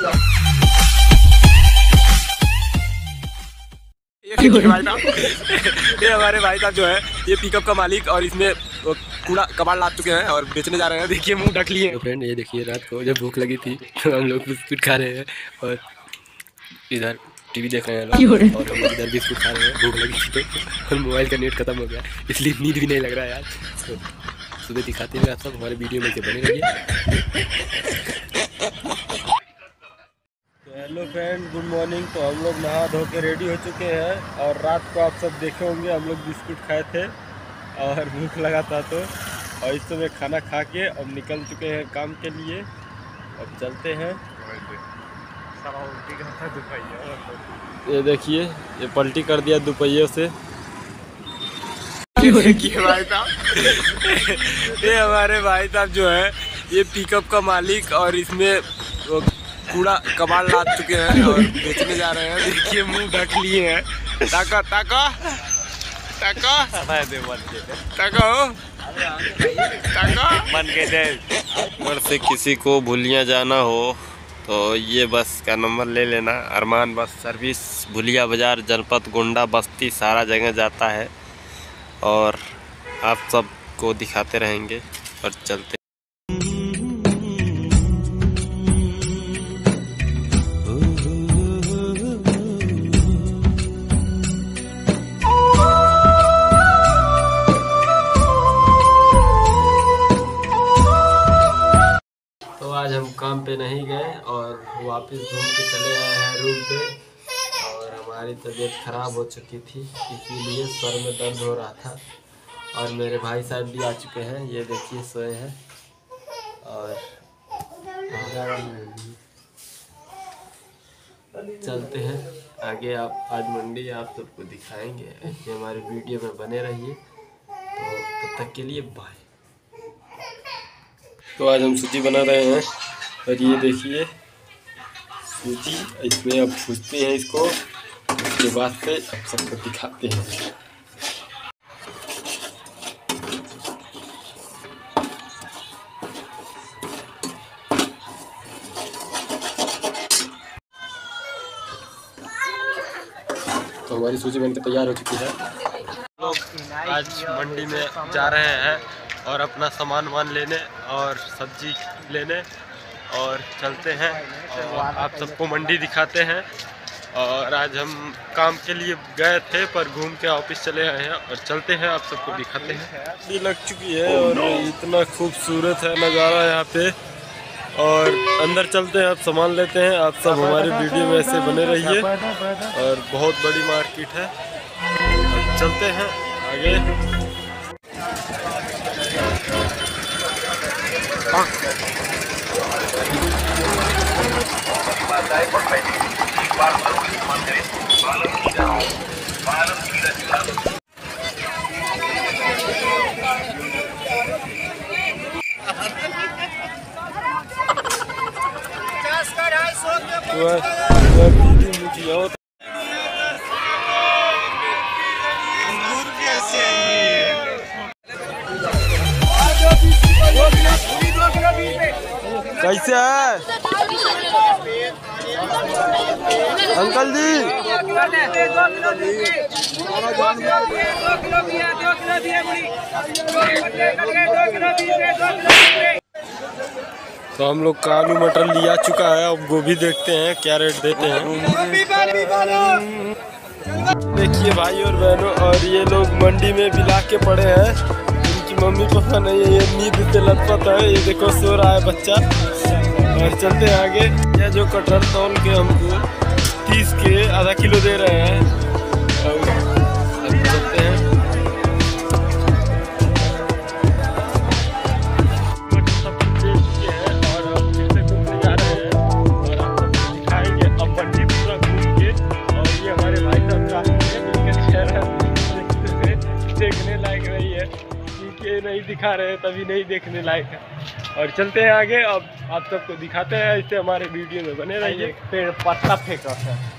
ये हमारे भाई साहब जो है ये पिकअप का मालिक और इसमें कूड़ा कबाड़ लाद चुके हैं और बेचने जा रहे हैं। देखिए मुंह ढक लिए। तो फ्रेंड ये देखिए रात को जब भूख लगी थी तो हम लोग बिस्कुट खा रहे हैं और इधर टीवी देख रहे हैं लोग और हम लोग इधर बिस्कुट खा रहे हैं। भूख लगी थी तो और मोबाइल का नेट खत्म हो गया इसलिए नींद भी नहीं लग रहा है यार। तो सुबह दिखाते हुए आप सब हमारे वीडियो में से बने रहिए। Hello friend, good morning. तो हम लोग नहा धो के रेडी हो चुके हैं और रात को आप सब देखे होंगे हम लोग बिस्कुट खाए थे और भूख लगा था तो और इस समय खाना खा के अब निकल चुके हैं काम के लिए। अब चलते हैं। ये देखिए ये पलटी कर दिया दोपहियों से। देखिए भाई साहब ये हमारे भाई साहब जो है ये पिकअप का मालिक और इसमें कूड़ा कबाड़ लाद चुके हैं और बेचने जा रहे हैं। देखिए मुंह ढक लिए हैं। ताका ताका ताका ताका ताका मन के नंबर से किसी को भूलिया जाना हो तो ये बस का नंबर ले लेना। अरमान बस सर्विस, भूलिया बाजार, जनपद गोंडा, बस्ती, सारा जगह जाता है और आप सबको दिखाते रहेंगे और चलते। तो आज हम काम पे नहीं गए और वापस घूम के चले आए हैं रूम पे और हमारी तबीयत ख़राब हो चुकी थी इसीलिए सर में दर्द हो रहा था और मेरे भाई साहब भी आ चुके हैं। ये देखिए सोए हैं और चलते हैं आगे। आप आज मंडी आप सबको दिखाएंगे। ये हमारे वीडियो में बने रहिए। तो तब तक के लिए बाय। तो आज हम सूजी बना रहे हैं और ये देखिए सूजी, इसमें अब भूजते हैं इसको। उसके बाद से अब सबको दिखाते हैं। तो हमारी सूजी बनकर तैयार हो चुकी है। लोग आज मंडी में जा रहे हैं और अपना सामान लेने और सब्जी लेने और चलते हैं और आप सबको मंडी दिखाते हैं। और आज हम काम के लिए गए थे पर घूम के वापस चले आए हैं और चलते हैं आप सबको दिखाते हैं। ये लग चुकी है और इतना खूबसूरत है नज़ारा यहाँ पे और अंदर चलते हैं, आप सामान लेते हैं। आप सब हमारे वीडियो में ऐसे बने रहिए और बहुत बड़ी मार्केट है। चलते हैं आगे। कैसे है अंकल जी? तो हम लोग का आलू मटर लिया चुका है। अब गोभी देखते हैं क्या रेट देते हैं। देखिए भाई और बहनों, और ये लोग मंडी में बिला के पड़े हैं। इनकी मम्मी पापा नहीं है, ये नींद से लटपट है। ये देखो सो रहा है बच्चा। और चलते हैं आगे। ये जो कटहल तौल के हमको 30 के आधा किलो दे रहे हैं और चलते हैं। सब कुछ दे चुके हैं और हम फिर से घूमने जा रहे हैं और हम सबको दिखाएंगे अब मंडी पूरा घूम के। और ये हमारे भाई साहब का चेहरा देखने लायक नहीं है क्योंकि नहीं दिखा रहे हैं तभी नहीं देखने लायक है। और चलते हैं आगे। अब आप सबको दिखाते हैं। इससे हमारे वीडियो में बने रहिए। पेड़ पत्ता फेंक रहा है।